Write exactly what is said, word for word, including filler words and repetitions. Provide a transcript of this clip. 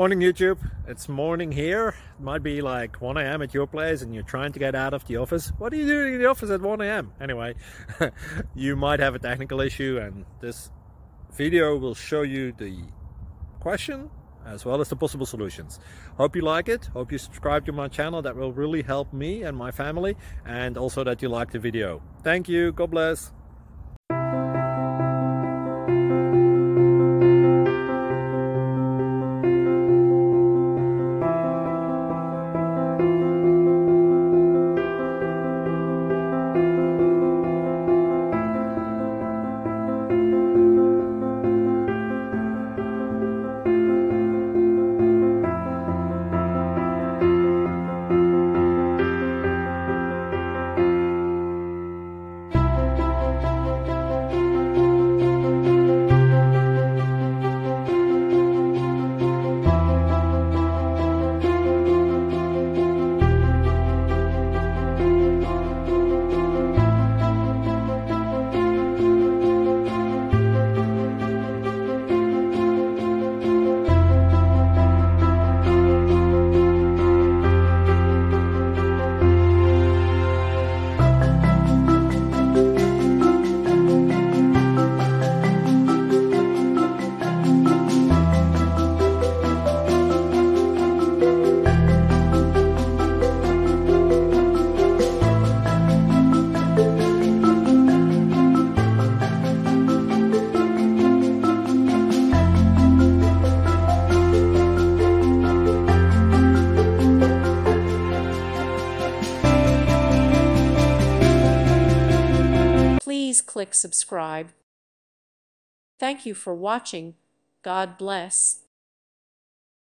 Morning YouTube, it's morning here. It might be like one A M at your place and you're trying to get out of the office. What are you doing in the office at one A M? Anyway, you might have a technical issue and this video will show you the question as well as the possible solutions. Hope you like it, hope you subscribe to my channel. That will really help me and my family, and also that you like the video. Thank you, God bless. Please click subscribe. Thank you for watching. God bless.